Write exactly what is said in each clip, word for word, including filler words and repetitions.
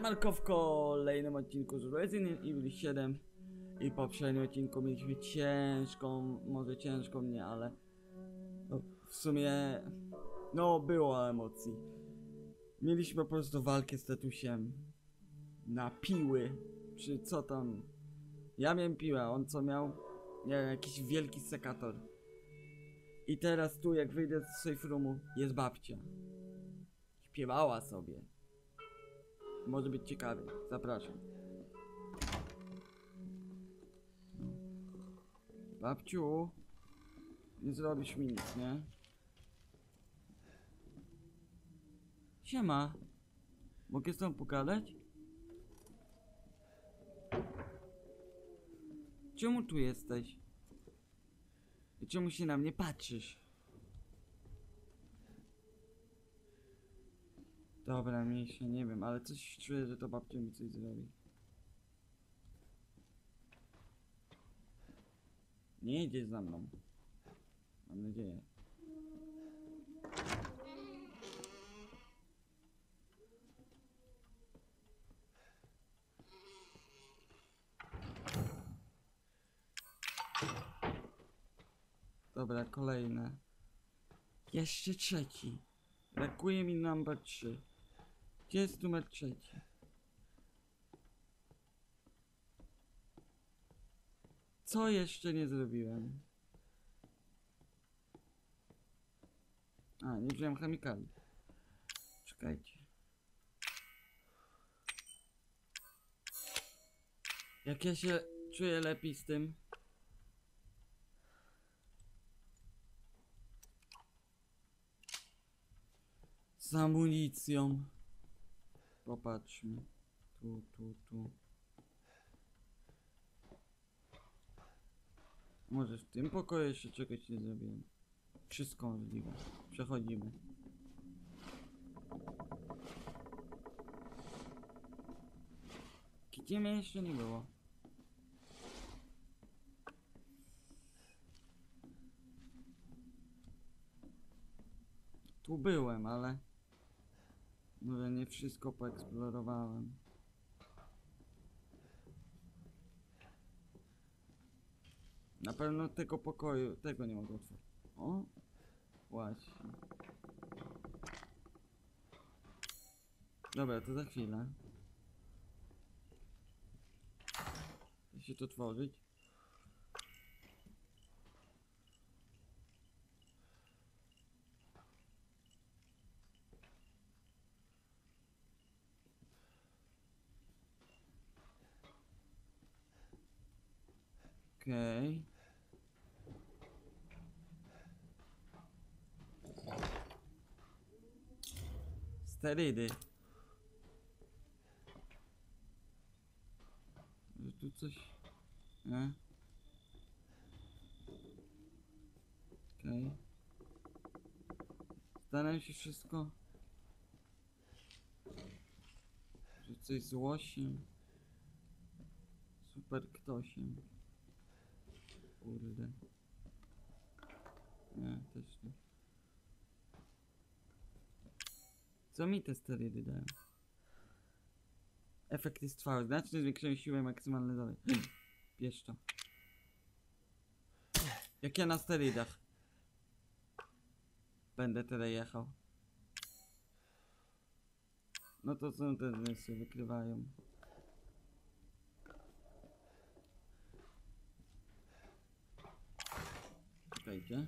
Siemanko, w kolejnym odcinku z Resident Evil siedem. I w poprzednim odcinku mieliśmy ciężką, może ciężką nie, ale no, w sumie no było emocji. Mieliśmy po prostu walkę z Tatusiem na piły, czy co tam. Ja miałem piłę, on co miał? Nie wiem, jakiś wielki sekator. I teraz tu, jak wyjdę z safe roomu, jest babcia. Śpiewała sobie. Może być ciekawie. Zapraszam. Babciu, nie zrobisz mi nic, nie? Siema. Mogę z tobą pogadać? Czemu tu jesteś? I czemu się na mnie patrzysz? Dobra, mniejsze, nie wiem, ale coś czuję, że to babcia mi coś zrobi. Nie jedziesz za mną. Mam nadzieję. Dobra, kolejne. Jeszcze trzeci. Brakuje mi number trzy. Gdzie jest numer trzeci? Co jeszcze nie zrobiłem? A, nie wziąłem chemikali. Czekajcie. Jak ja się czuję lepiej z tym? Z amunicją. Popatrzmy. Tu, tu, tu. Może w tym pokoju jeszcze czegoś nie zrobiłem. Wszystko możliwe. Przechodzimy. Gdzie mnie jeszcze nie było? Tu byłem, ale może nie wszystko poeksplorowałem. Na pewno tego pokoju, tego nie mogę otworzyć. O, właśnie. Dobra, to za chwilę. Da się to tworzyć. Okej. Sterydy. Może tu coś... Nie? Okej. Staram się wszystko... Że coś z łosiem. Super ktośem. Kurde. Nie, też nie. Co mi te sterydy dają? Efekt jest trwały. Znacznie zwiększają siłę maksymalne dalej. Bierz to. Jak ja na sterydach będę teraz jechał. No to są te zmysły, wykrywają. Czekajcie.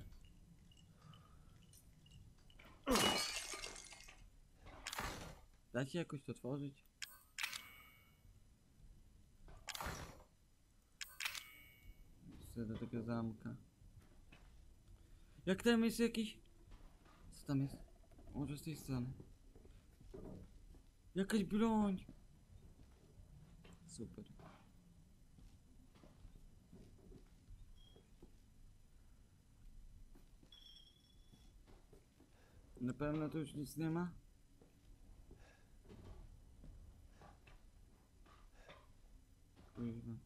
Da się jakoś to tworzyć? Chcę do tego zamka. Jak tam jest jakiś... Co tam jest? Może z tej strony. Jakaś broń. Super. Na pewno tu już nic nie ma? Kurwa.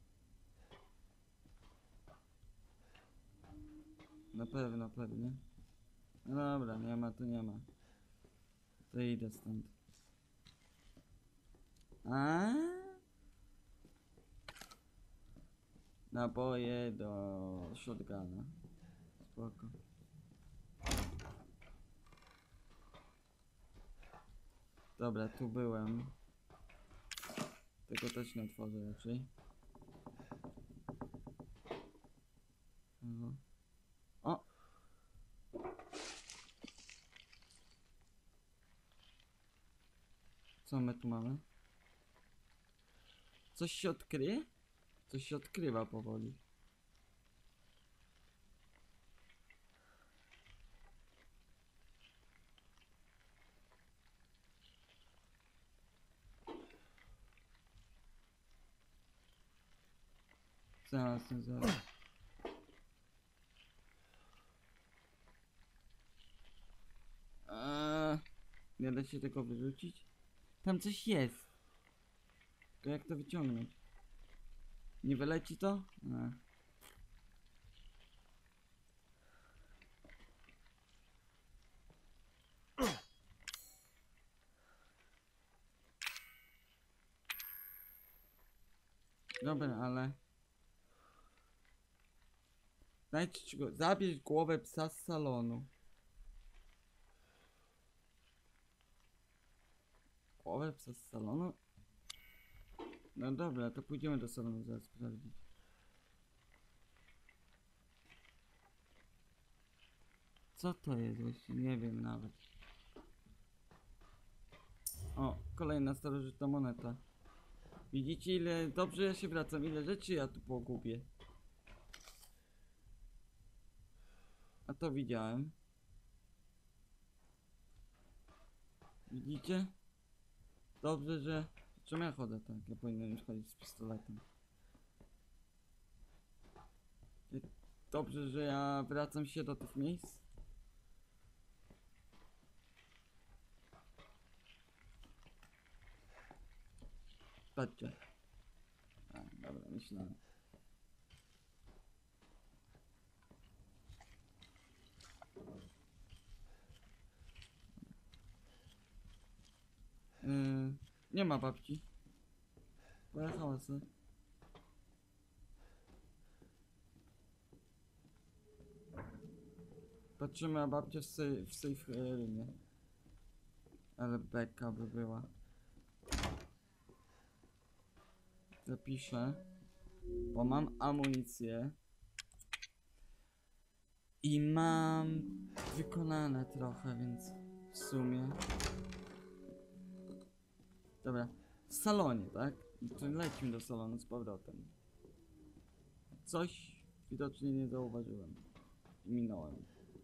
Na pewno, pewnie. No dobra, nie ma to nie ma. To idę stąd. A? Naboje do shotguna. Spoko. Dobra, tu byłem. Tego też nie otworzę raczej. No. O! Co my tu mamy? Coś się odkryje? Coś się odkrywa powoli. Zaraz, zaraz. Eee, nie da się tego wyrzucić? Tam coś jest. Tylko jak to wyciągnąć? Nie wyleci to? Nie. Dobra, ale... Znajdź go. Zabierz głowę psa z salonu. Głowę psa z salonu? No dobra, to pójdziemy do salonu zaraz sprawdzić. Co to jest właśnie? Nie wiem nawet. O, kolejna starożytna moneta. Widzicie, ile dobrze ja się wracam, ile rzeczy ja tu pogubię. A to widziałem. Widzicie? Dobrze, że... Czemu ja chodzę tak? Ja powinienem już chodzić z pistoletem. Dobrze, że ja wracam się do tych miejsc. Patrzcie. A, dobra, myślałem. Yy, nie ma babci. Pojechała sobie. Patrzymy, a babcia w, sej, w safe roomie. Ale beka by była. Zapiszę. Bo mam amunicję. I mam wykonane trochę, więc w sumie. Dobra. W salonie, tak? To lecimy do salonu z powrotem. Coś widocznie nie zauważyłem. Minąłem.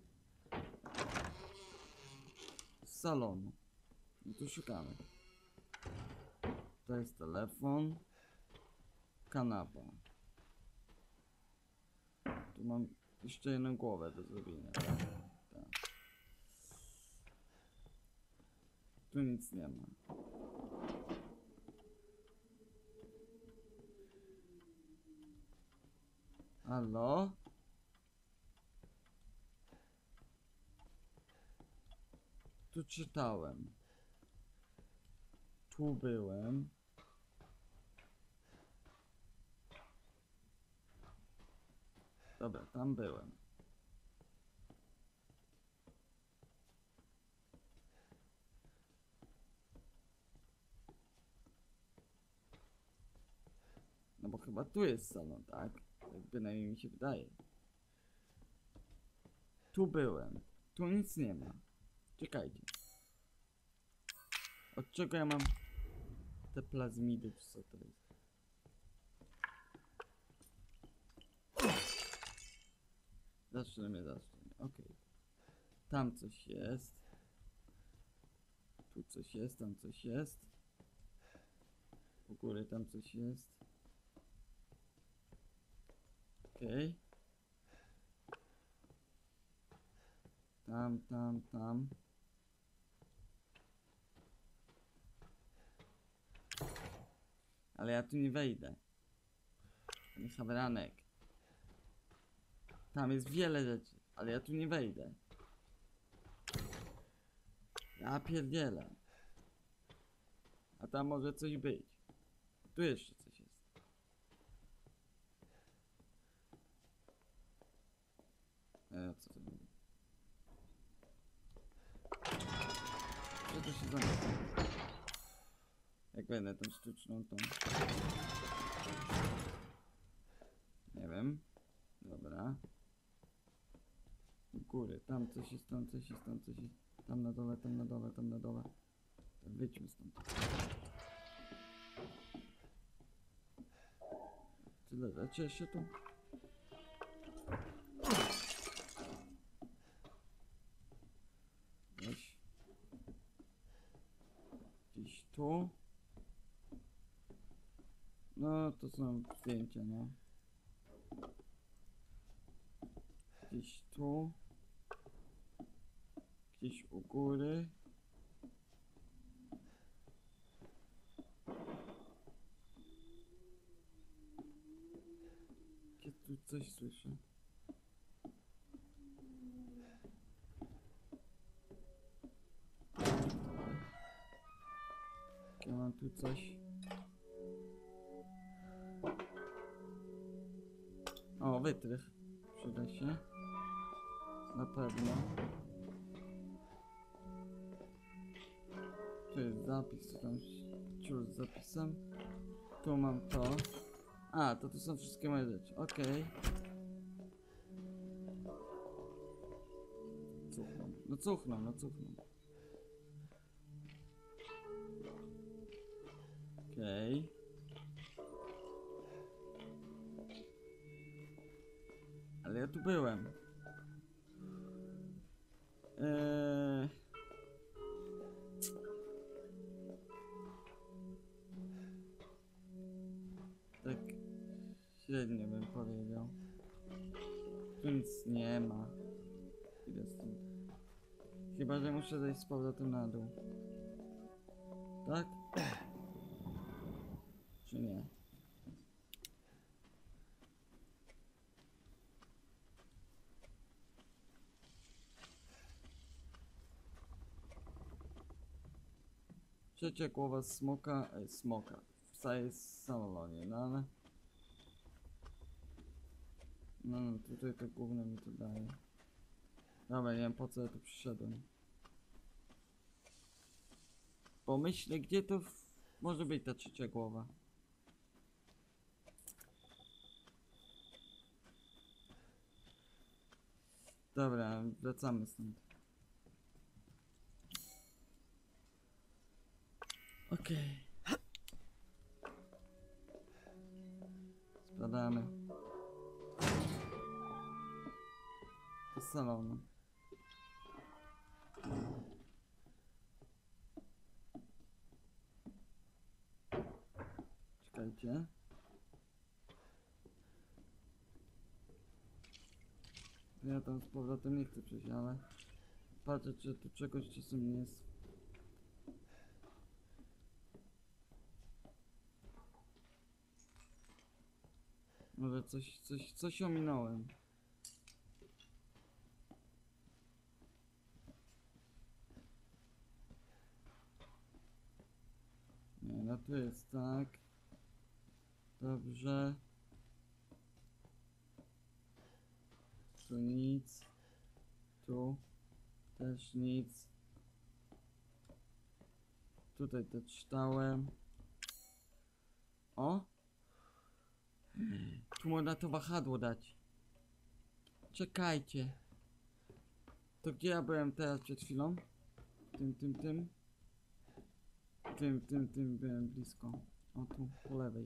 Z salonu. I tu szukamy. To jest telefon. Kanapa. Tu mam jeszcze jedną głowę do zrobienia. Tak? Tak. Tu nic nie ma. Halo? Tu czytałem. Tu byłem. Dobra, tam byłem. No bo chyba tu jest salon, tak? Tak bynajmniej mi się wydaje. Tu byłem. Tu nic nie ma. Czekajcie. Od czego ja mam te plazmidy, czy co to jest? Zacznie mnie, zacznie mnie. Okej. Okay. Tam coś jest. Tu coś jest, tam coś jest. U góry tam coś jest. Okej. Okay. Tam, tam, tam. Ale ja tu nie wejdę. Nie Hawranek. Tam jest wiele rzeczy, ale ja tu nie wejdę. Ja pierdzielę. A tam może coś być. Tu jeszcze coś jest. E, co to będzie? Co to się zamyka? Jak będę tą sztuczną tą... Nie wiem. Dobra. U góry, tam coś jest, tam coś jest, tam coś jest. Tam na dole, tam na dole, tam na dole. Wyjdźmy stąd. Tyle rzeczy jeszcze tu. Weź. Gdzieś tu. No to są zdjęcia, nie? Gdzieś tu. Gdzieś u góry. Gdzie tu coś słyszę? Ja mam tu coś. O, wytrych. Przyda się. Na pewno. Tu jest zapis, tu tam ciur z zapisem. Tu mam to. A, to tu są wszystkie moje rzeczy. Okej. Cuchną. No cuchną, no cuchną. Okej. Ale ja tu byłem. Eee... Tak średnio bym powiedział. Tu nic nie ma. Idę stąd. Chyba, że muszę zejść z powrotem na dół. Tak? Czy nie? Trzecia głowa smoka, e, smoka. Psa jest w samolonie, no ale... No, no tutaj to główne mi to daje. Dobra, nie wiem po co ja tu przyszedłem. Pomyślę, gdzie to w... może być ta trzecia głowa. Dobra, wracamy stąd. Okej. Okay. Spadamy. Do salonu. Czekajcie. Ja tam z powrotem nie chcę przejść, ale... Patrzę, czy tu czegoś czasem nie jest. Może coś, coś, coś ominąłem. Nie, no tu jest tak. Dobrze. Tu nic. Tu też nic. Tutaj te czytałem. O! Tu można to wahadło dać. Czekajcie. To gdzie ja byłem teraz przed chwilą? Tym, tym, tym. Tym, tym, tym byłem blisko. O tu, po lewej.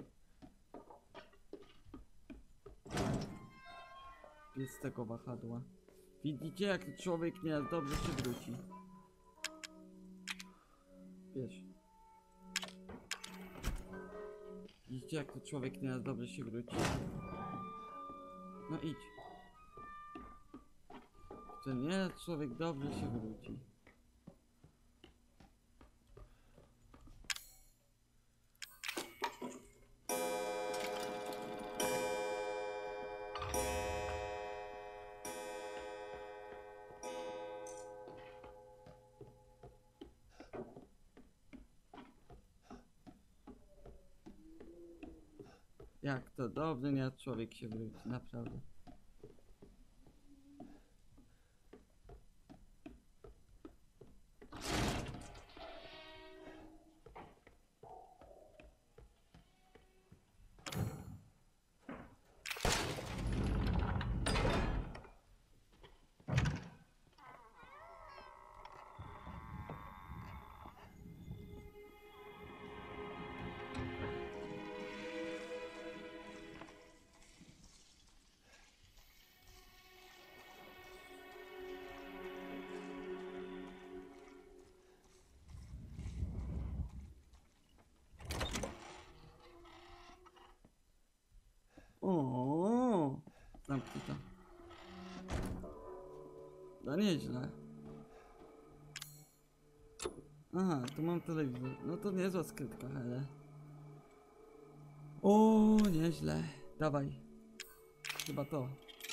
Jest tego wahadła. Widzicie, jak człowiek nieraz dobrze się wróci. Wiesz. Widzicie, jak to człowiek nieraz dobrze się wróci. No idź. To nieraz człowiek dobrze się wróci. Jak to dobrze, nie człowiek się wróci, naprawdę. O, zamknij to. No nieźle. Aha, tu mam telewizor. No to niezła skrytka, ale... O, nieźle. Dawaj. Chyba to.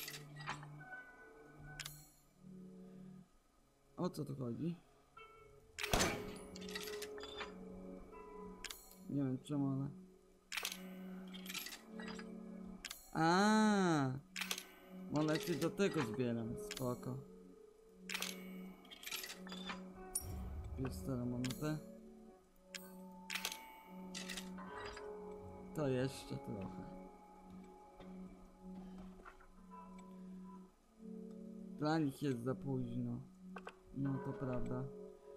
O co tu chodzi? Nie wiem czemu, ale... A, monety do tego zbieram, spoko. Bierz starą monetę. To jeszcze trochę. Dla nich jest za późno. No to prawda.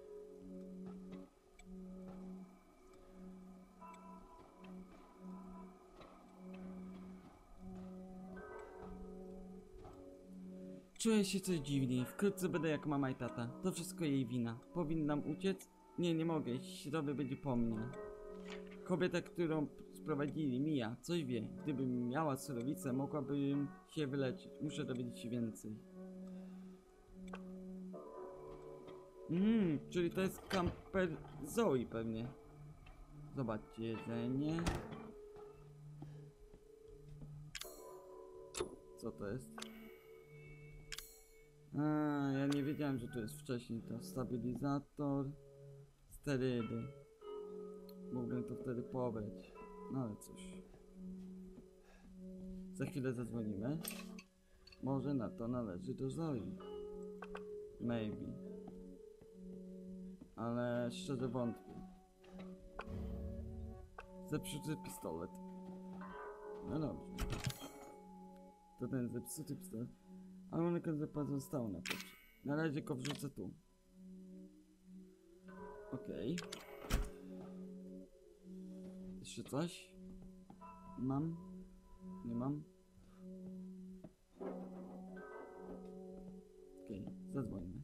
Czuję się coś dziwniej. Wkrótce będę jak mama i tata. To wszystko jej wina. Powinnam uciec? Nie, nie mogę. Środowy będzie po mnie. Kobieta, którą sprowadzili, Mia, coś wie. Gdybym miała surowicę, mogłabym się wyleczyć. Muszę dowiedzieć się więcej. Mmm, czyli to jest kamper Zoe pewnie. Zobaczcie, jedzenie. Co to jest? A, ja nie wiedziałem, że tu jest wcześniej to stabilizator, sterydy. Mógłbym to wtedy pobrać. No ale cóż. Za chwilę zadzwonimy. Może na to należy do Zoe. Maybe. Ale szczerze wątpię. Zepsuty pistolet. No dobrze. To ten zepsuty pistolet. Ale one zostało na pewno. Na razie go wrzucę tu. Okej. Okay. Jeszcze coś? Mam? Nie mam? Okej, okay, zadzwońmy.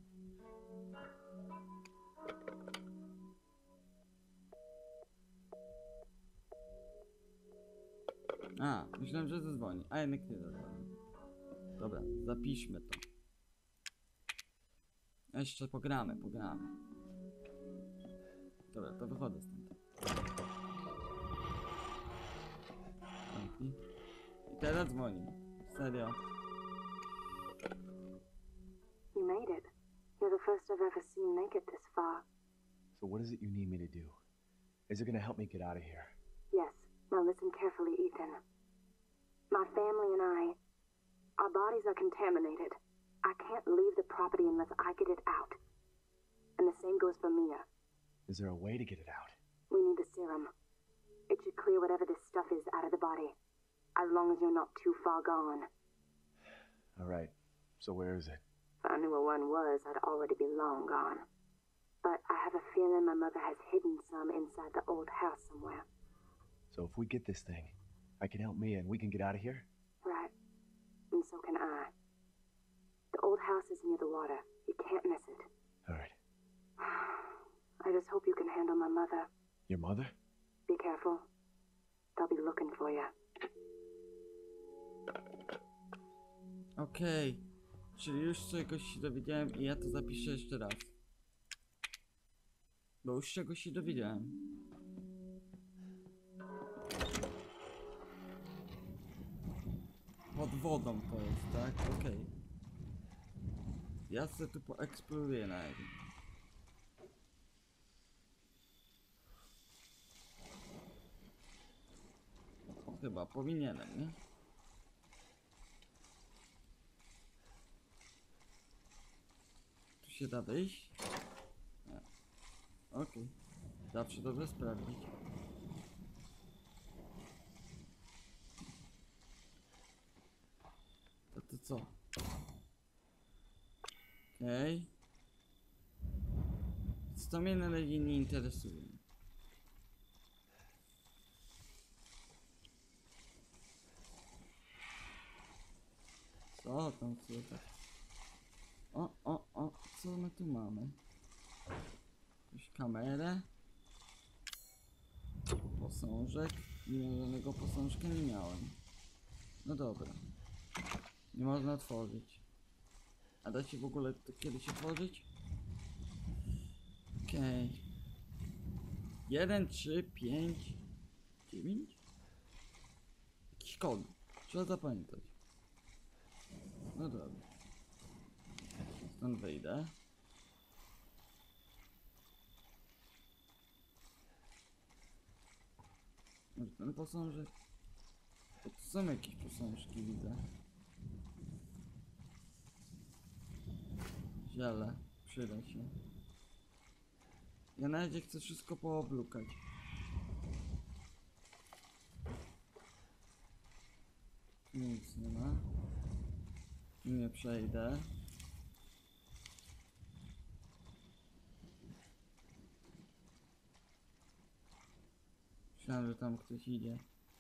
A, myślałem, że zadzwoni, a jednak nie zadzwoni. Dobra, zapiszmy to. Jeszcze pogramy, pogramy. Dobra, to wychodzę stąd. I teraz dzwoni. Serio. You made it. You're the first I've ever seen make it this far. So what is it you need me to do? Is it gonna help me get out of here? Yes. Now listen carefully, Ethan. My family and I, our bodies are contaminated. I can't leave the property unless I get it out. And the same goes for Mia. Is there a way to get it out? We need the serum. It should clear whatever this stuff is out of the body. As long as you're not too far gone. Alright, so where is it? If I knew where one was, I'd already be long gone. But I have a feeling my mother has hidden some inside the old house somewhere. So if we get this thing, I can help Mia and we can get out of here? Right. And so can I. The old house is near the water. You can't miss it. Alright. I just hope you can handle my mother. Your mother? Be careful. They'll be looking for you. Okej. Okay. Czyli już czegoś się dowiedziałem i ja to zapiszę jeszcze raz. Bo już czegoś się dowiedziałem. Pod wodą to jest, tak? Okej. Okay. Ja sobie tu poeksploruję na razie. Chyba powinienem, nie? Tu się da wyjść? Nie. Okej. Zawsze dobrze sprawdzić. To to co? Okej. Co to mnie na razie nie interesuje. Co tam słychać? O, o, o, co my tu mamy? Jakąś kamerę? Posążek? Nie, żadnego posążka nie miałem. No dobra. Nie można otworzyć. A da się w ogóle to kiedyś otworzyć? Okej. Okay. Jeden, trzy, pięć, dziewięć? Jakiś kod. Trzeba zapamiętać. No dobra. Stąd wyjdę. Może ten posążek? To tu są jakieś posążki, widzę. Ziele. Przyda się. Ja na razie chcę wszystko pooblukać. Nic nie ma. Nie przejdę. Myślałem, że tam ktoś idzie.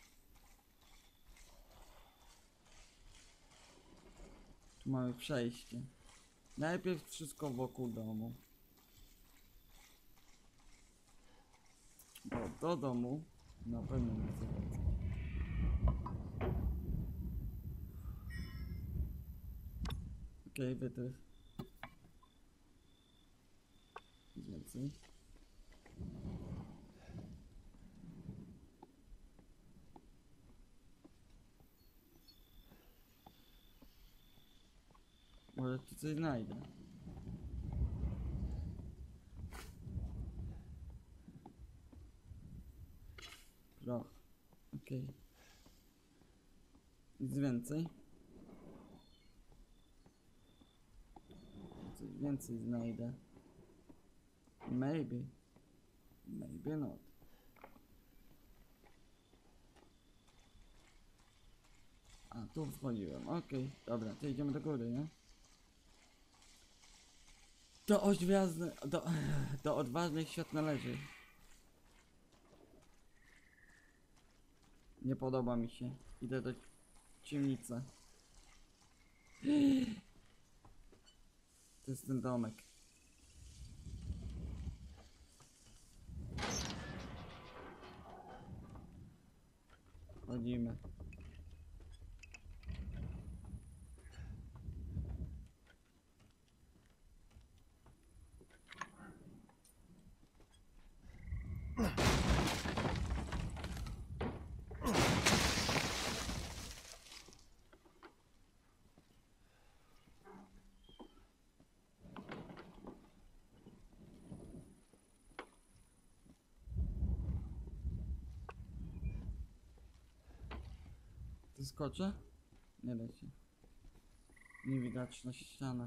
Tu mamy przejście. Najpierw wszystko wokół domu. Bo do domu na pewno nie chcę wracać. Okej, okay, wytrych. Nic więcej. Może tu coś znajdę. Proch. Okej. Okay. Nic więcej. Coś więcej znajdę. Maybe. Maybe not. A, tu wchodziłem. Okej. Okay. Dobra, to idziemy do góry, nie? Do odwiazny, do, do odważnych świat należy. Nie podoba mi się. Idę do ciemnicy. To jest ten domek. Chodzimy. Skoczę? Nie da się. Niewidoczna ściana.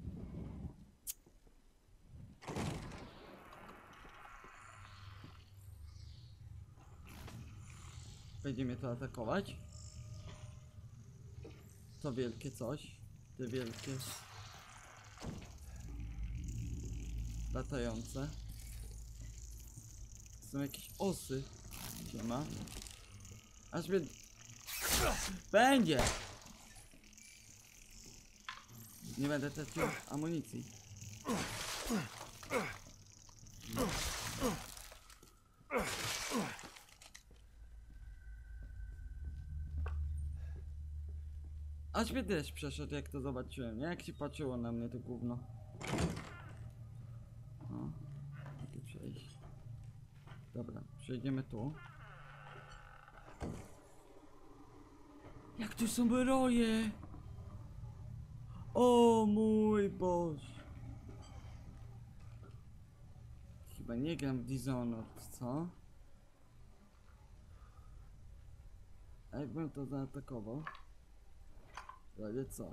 Będzie mnie to atakować? To wielkie coś. Te wielkie latające. Są jakieś osy. Gdzie ma? Aż mnie... Będzie! Nie będę tracił amunicji. Aż mnie deszcz przeszedł, jak to zobaczyłem, nie? Jak się patrzyło na mnie to gówno. O, tu przejść. Dobra, przejdziemy tu. Jak tu są roje? O mój Boże. Chyba nie gram w Dishonored, co? A jakbym to zaatakował? Ale co?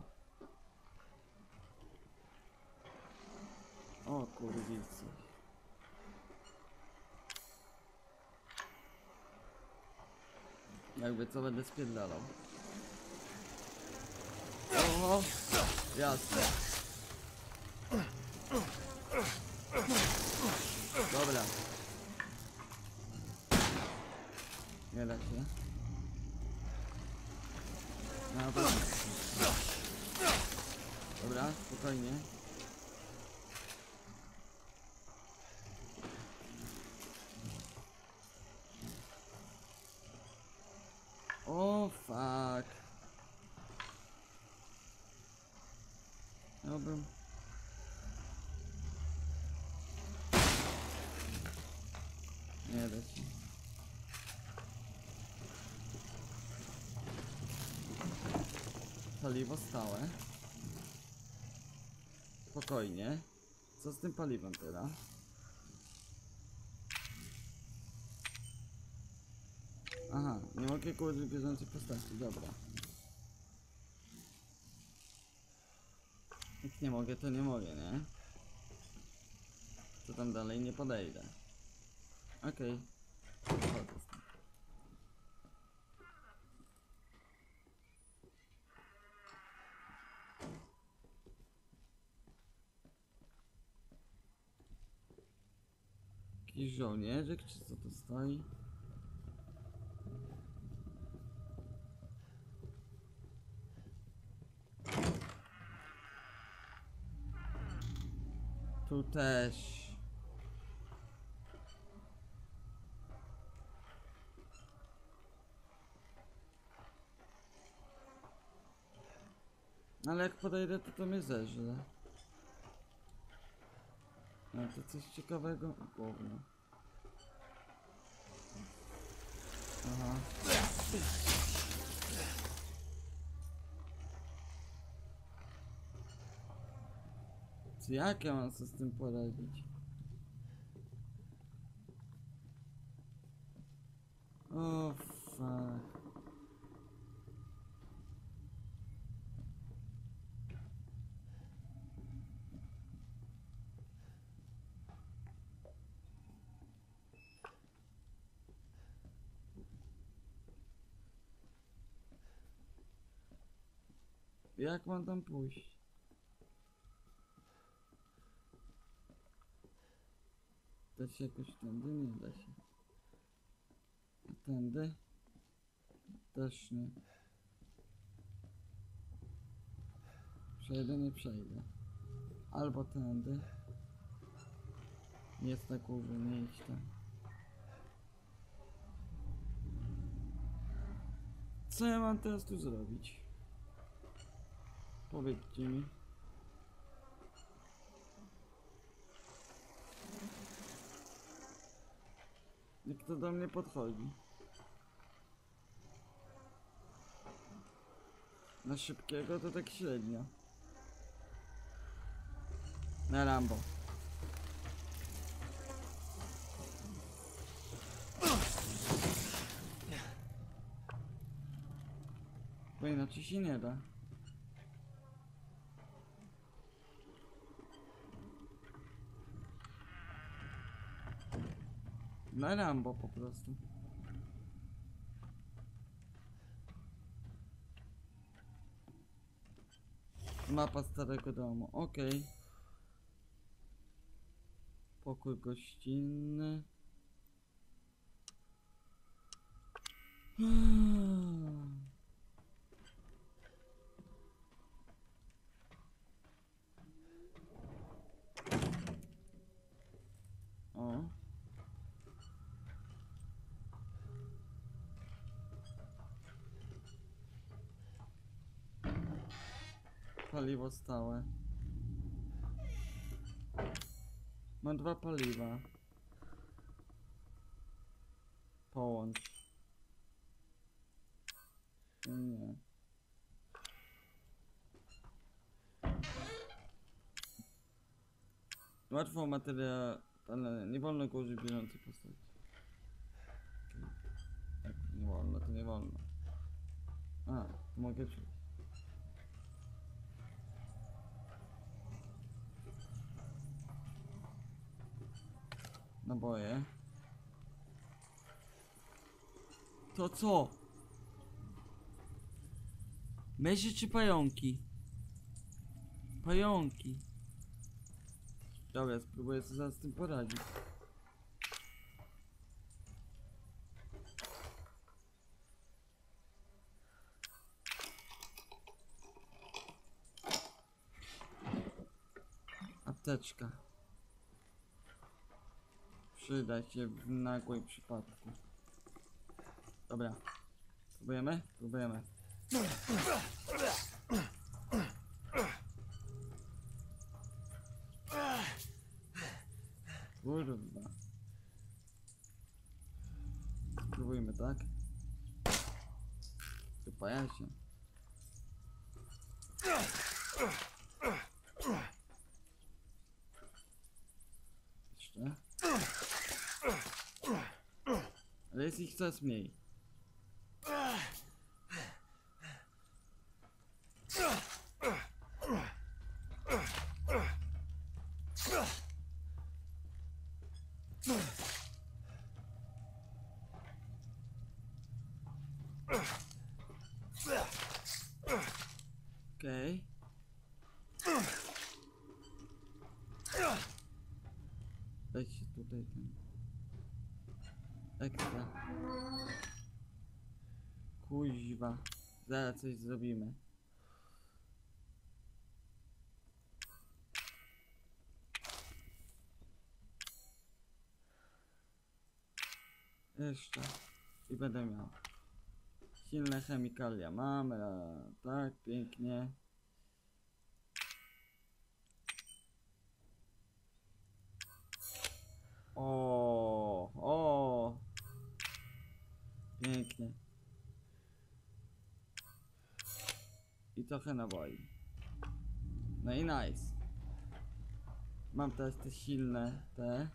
O kurwicy. Jakby co będę spierdalał. Oho! Jasne. Dobra. Nie da się. Dobra. Dobra, spokojnie. O fuck. Dobra. Nie da się. Paliwo stałe. Spokojnie. Co z tym paliwem teraz? Aha, nie mogę kołożyć bieżącej postaci, dobra. Jak nie mogę, to nie mogę, nie? To tam dalej nie podejdę. Okej. Okay. Jakiś żołnierzyk, czy co to stoi? Tu też. Ale jak podejdę, to to mnie zeżre. No to coś ciekawego. Gówno. Aha. Co, jak ja mam sobie z tym poradzić? O fuck. Jak mam tam pójść? Da się jakoś tędy? Nie da się. A tędy? Też nie. Przejdę, nie przejdę. Albo tędy. Jest na górze, nie idź tam. Co ja mam teraz tu zrobić? Powiedzcie mi. Jak to do mnie podchodzi? Na szybkiego to tak średnio. Na Rambo. Bo inaczej się nie da. Na Rambo po prostu. Mapa starego domu, okej. Okay. Pokój gościnny. O. Paliwo stałe. Mam dwa paliwa. Połącz. Nie. Łatwo materia, ale nie wolno go użyć bieżącej postaci. Tak, nie wolno, to nie wolno. A, tu mogę przejść. Naboje. To co? Myszy czy pająki? Pająki. Dobra, spróbuję sobie zaraz z tym poradzić. Apteczka. Przyda się w nagłym przypadku. Dobra. Próbujemy? Próbujemy. Kurwa. Spróbujmy, tak? Wypaja się. Jeszcze. Ale jest ich coraz mniej. Okej. Weź się tutaj ten. Ekstra. Kuźwa. Zaraz coś zrobimy. Jeszcze. I będę miał. Silne chemikalia mamy, a tak, pięknie. O, o, pięknie. I trochę naboi. No i nice. Mam teraz te silne, te.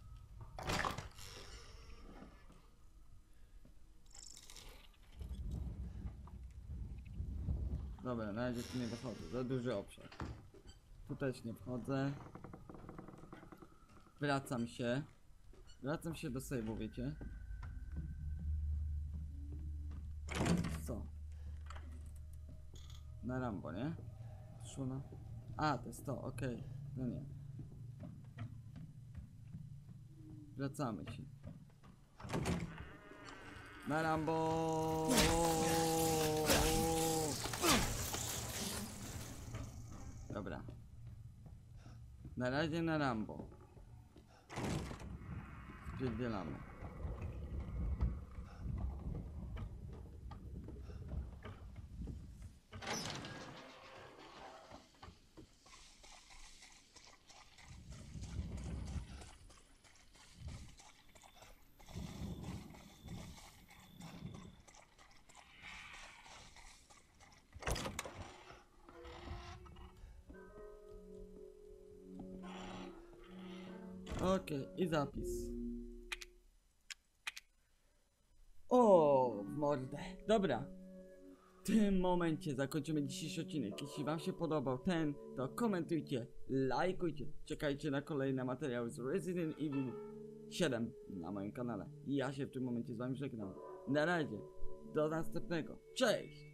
Dobra, na razie tu nie wychodzę, za duży obszar. Tu też nie wchodzę. Wracam się. Wracam się do save'u, wiecie? Co? Na Rambo, nie? Szuna. A, to jest to, okej. Okay. No nie. Wracamy się. Na Rambo! Dobra. Na razie na Rambo. Spierdzielamy. Okej, okay, i zapis. O, w mordę. Dobra. W tym momencie zakończymy dzisiejszy odcinek. Jeśli wam się podobał ten, to komentujcie, lajkujcie. Czekajcie na kolejne materiały z Resident Evil siedem na moim kanale. I ja się w tym momencie z wami żegnam. Na razie. Do następnego. Cześć!